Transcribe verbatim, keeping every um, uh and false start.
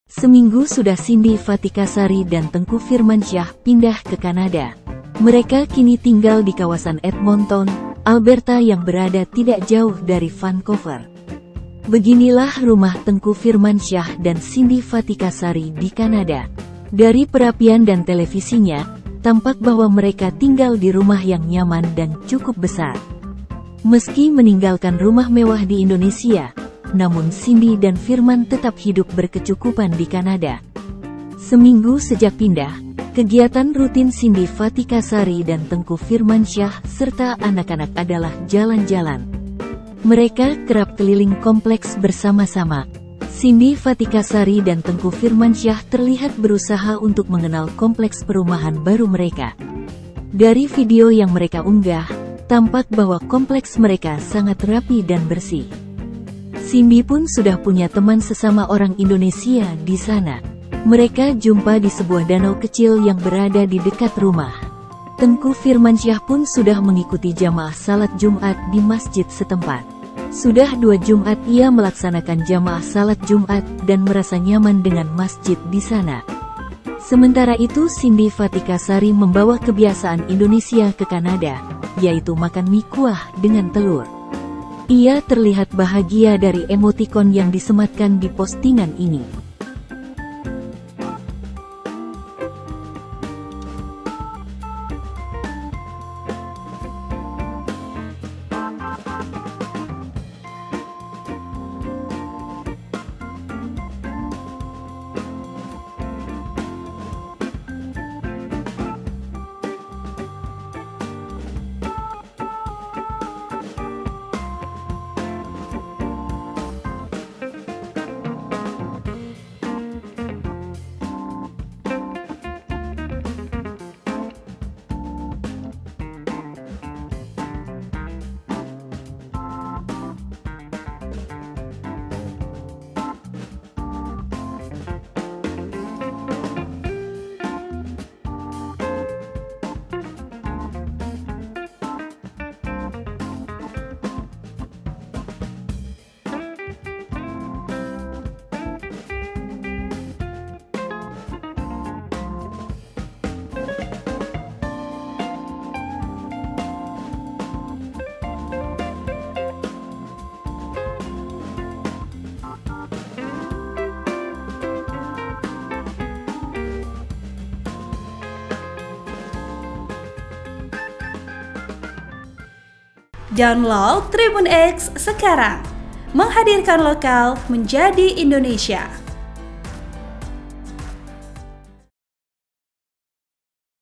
Seminggu sudah Cindy Fatikasari dan Tengku Firmansyah pindah ke Kanada. Mereka kini tinggal di kawasan Edmonton, Alberta yang berada tidak jauh dari Vancouver. Beginilah rumah Tengku Firmansyah dan Cindy Fatikasari di Kanada. Dari perapian dan televisinya, tampak bahwa mereka tinggal di rumah yang nyaman dan cukup besar. Meski meninggalkan rumah mewah di Indonesia, namun Cindy dan Firman tetap hidup berkecukupan di Kanada. Seminggu sejak pindah, kegiatan rutin Cindy Fatikasari dan Tengku Firmansyah serta anak-anak adalah jalan-jalan. Mereka kerap keliling kompleks bersama-sama. Cindy Fatikasari dan Tengku Firmansyah terlihat berusaha untuk mengenal kompleks perumahan baru mereka. Dari video yang mereka unggah, tampak bahwa kompleks mereka sangat rapi dan bersih. Cindy pun sudah punya teman sesama orang Indonesia di sana. Mereka jumpa di sebuah danau kecil yang berada di dekat rumah. Tengku Firmansyah pun sudah mengikuti jamaah salat Jumat di masjid setempat. Sudah dua Jumat ia melaksanakan jamaah salat Jumat dan merasa nyaman dengan masjid di sana. Sementara itu Cindy Fatikasari membawa kebiasaan Indonesia ke Kanada, yaitu makan mie kuah dengan telur. Ia terlihat bahagia dari emotikon yang disematkan di postingan ini. Download Tribun X sekarang, menghadirkan lokal menjadi Indonesia.